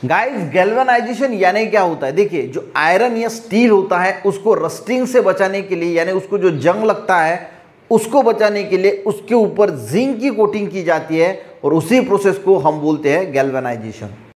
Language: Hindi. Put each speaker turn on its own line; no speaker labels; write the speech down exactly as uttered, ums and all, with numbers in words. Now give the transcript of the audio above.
गाइस गैल्वेनाइजेशन यानी क्या होता है, देखिए जो आयरन या स्टील होता है उसको रस्टिंग से बचाने के लिए, यानी उसको जो जंग लगता है उसको बचाने के लिए उसके ऊपर जिंक की कोटिंग की जाती है और उसी प्रोसेस को हम बोलते हैं गैल्वेनाइजेशन।